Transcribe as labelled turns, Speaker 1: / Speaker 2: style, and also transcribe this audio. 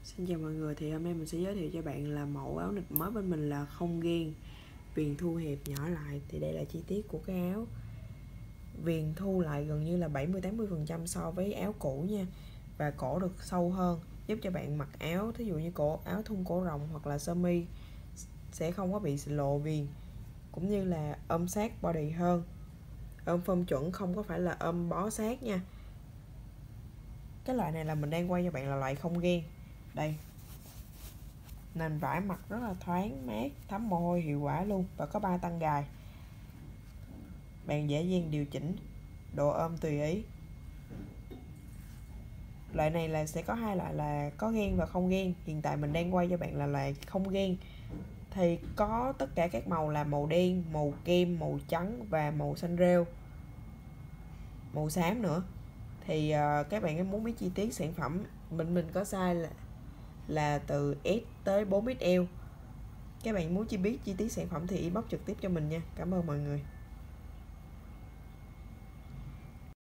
Speaker 1: Xin chào mọi người, thì hôm nay mình sẽ giới thiệu cho bạn là mẫu áo nịt mới bên mình là không ghen, viền thu hẹp nhỏ lại. Thì đây là chi tiết của cái áo. Viền thu lại gần như là 70-80% so với áo cũ nha. Và cổ được sâu hơn, giúp cho bạn mặc áo, thí dụ như áo thun cổ rộng hoặc là sơ mi sẽ không có bị lộ viền, cũng như là ôm sát body hơn. Ôm phông chuẩn, không có phải là ôm bó sát nha. Cái loại này là mình đang quay cho bạn là loại không ghen. Đây, nền vải mặc rất là thoáng mát, thấm mồ hôi hiệu quả luôn, và có 3 tăng gài. Bạn dễ dàng điều chỉnh độ ôm tùy ý. Loại này là sẽ có hai loại là có ghen và không ghen. Hiện tại mình đang quay cho bạn là loại không ghen. Thì có tất cả các màu là màu đen, màu kem, màu trắng và màu xanh rêu, màu xám nữa. Thì các bạn muốn biết chi tiết sản phẩm, mình có size là từ S tới 4XL. Các bạn muốn biết chi tiết sản phẩm thì inbox trực tiếp cho mình nha. Cảm ơn mọi người.